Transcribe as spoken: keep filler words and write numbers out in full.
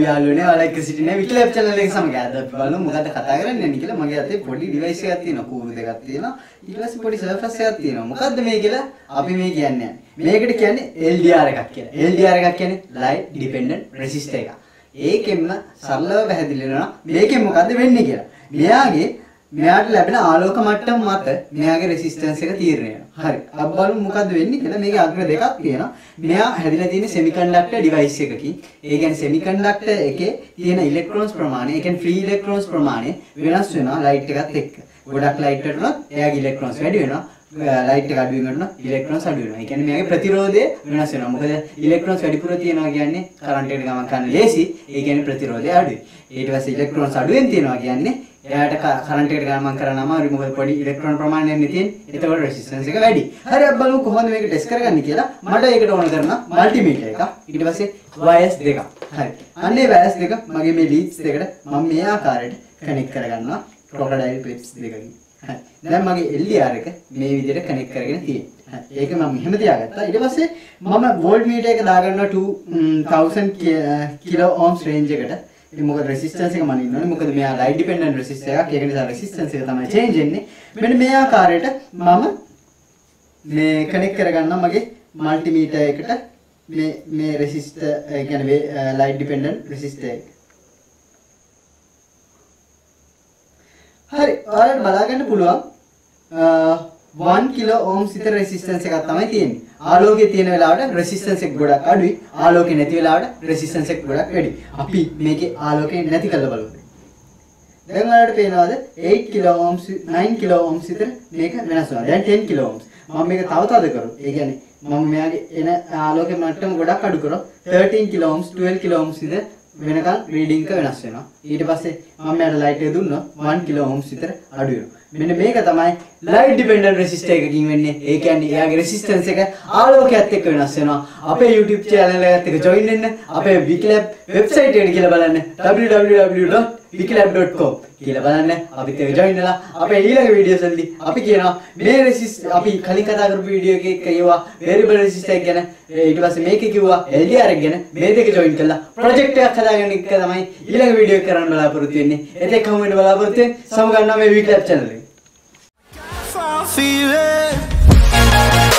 යාළුවනේ ඔයාලා එක්ක සිටිනේ Viki Lab channel එක සමග අද අපි බලමු මොකද්ද කතා කරන්නේ කියලා. මගේ අතේ පොඩි device එකක් තියෙනවා, කූරු දෙකක් තියෙනවා, ඊට පස්සේ පොඩි surface එකක් තියෙනවා. මොකද්ද මේ කියලා අපි මේ කියන්නේ. මේකට කියන්නේ L D R එකක් කියලා. L D R එකක් කියන්නේ light dependent resistor එකක්. ඒකෙන්ම සරලව පැහැදිලි වෙනවා මේකෙන් මොකද්ද වෙන්නේ කියලා. මෙයාගේ මෙයාට ලැබෙන ආලෝක මට්ටම මත මෙයාගේ රෙසිස්ටන්ස් එක තීරණය වෙනවා. හරි. අපි බලමු මොකද්ද වෙන්නේ කියලා. මේකේ අග්‍ර දෙකක් තියෙනවා. මෙයා හැදිලා තියෙන semiconductor device එකකින්. ඒ කියන්නේ semiconductor එකේ තියෙන electrons ප්‍රමාණය, ඒ කියන්නේ free electrons ප්‍රමාණය වෙනස් වෙනවා light එකත් එක්ක. ගොඩක් light එකට උනොත් එයාගේ electrons වැඩි වෙනවා. light එක අඩු වෙනවා electrons අඩු වෙනවා. ඒ කියන්නේ මෙයාගේ ප්‍රතිරෝධය වෙනස් වෙනවා. මොකද electrons වැඩිපුර තියෙනවා කියන්නේ current එකට ගමන් කරන්න ලේසි. ඒ කියන්නේ ප්‍රතිරෝධය අඩුයි. ඊට පස්සේ electrons අඩුවෙන් තියෙනවා කියන්නේ එයාට කරන්ට් එකට ගමන් කරන්න අමාරුයි. මොකද පොඩි ඉලෙක්ට්‍රෝන ප්‍රමාණයක් නේ තියෙන්නේ. ඒතකොට රෙසිස්ටන්ස් එක වැඩි. හරි අපි බලමු කොහොමද මේක ටෙස්ට් කරගන්නේ කියලා. මට ඒකට ඕන කරන මල්ටිමීටර් එකක්. ඊට පස්සේ වයර්ස් දෙකක්. හරි. අන්නේ වයර්ස් දෙක මගේ මේ ලීඩ්ස් දෙකට මම මේ ආකාරයට කනෙක්ට් කරගන්නවා. crocodile clips දෙකකින්. හරි. දැන් මගේ L D R එක මේ විදිහට කනෙක්ට් කරගෙන තියෙනවා. හරි. ඒක මම මෙහෙම තියාගත්තා. ඊට පස්සේ මම වෝල්ට් මීටර් එක දාගන්නවා two thousand kilo ohms range එකට. ඉතින් මොකද රෙසිස්ටන්ස් එක මනින්න ඕනේ. මොකද මෙයා ලයිට් ඩිපෙන්ඩන්ට් රෙසිස්ටර් එකක්. ඒක නිසා රෙසිස්ටන්ස් එක තමයි චේන්ජ් වෙන්නේ. මෙන්න මේ ආකාරයට මම මේ කනෙක්ට් කරගන්නවා මගේ මල්ටිමීටර් එකට මේ මේ රෙසිස්ටර් ඒ කියන්නේ ලයිට් ඩිපෙන්ඩන්ට් රෙසිස්ටර් එක. හරි. ඔයාලට බලා ගන්න පුළුවන් one kilo ohms විතර රෙසිස්ටන්ස් එකක් තමයි තියෙන්නේ. ආලෝකයේ තියෙන වෙලාවට රෙසිස්ටන්ස් එක ගොඩක් අඩුයි. ආලෝකේ නැති වෙලාවට රෙසිස්ටන්ස් එක ගොඩක් වැඩි. අපි මේකේ ආලෝකේ නැති කරලා බලමු. දැන් ඔයාලට පේනවාද eight kilo ohms nine kilo ohms විතර මේක වෙනස් වෙනවා. දැන් ten kilo ohms. මම මේක තව තද කරොත් ඒ කියන්නේ මම මෙයාගේ එන ආලෝකයේ මට්ටම ගොඩක් අඩු කරොත් thirteen kilo ohms twelve kilo ohms විතර වෙනකන් රීඩින්ග් එක වෙනස් වෙනවා. ඊට පස්සේ මම මෙයාට ලයිට් එක දුන්නොත් one kilo ohms විතර අඩු වෙනවා. මෙන්න මේක තමයි light dependent resistor එකකින් වෙන්නේ. ඒ කියන්නේ එයාගේ resistance එක ආලෝකයත් එක්ක වෙනස් වෙනවා. අපේ YouTube channel එකත් එක්ක join වෙන්න. අපේ Viki Lab website එකට ගිහලා බලන්න w w w dot viki lab dot com කියලා බලන්න. අපිත් එක්ක join වෙලා අපේ ඊළඟ videos වලදී අපි කියනවා මේ resistor අපි කලින් කතා කරපු video එකේ කියවා variable resistor එක ගැන, ඊට පස්සේ මේකේ කිව්වා L D R එක ගැන. මේ දෙක join කරලා project එකක් හදාගන්න එක තමයි ඊළඟ video එක කරන්න බලාපොරොත්තු වෙන්නේ. එතෙක් හමු වෙන්න බලාපොරොත්තු වෙන්න. සමගන්නවා මේ Viki Lab channel එක. Feeling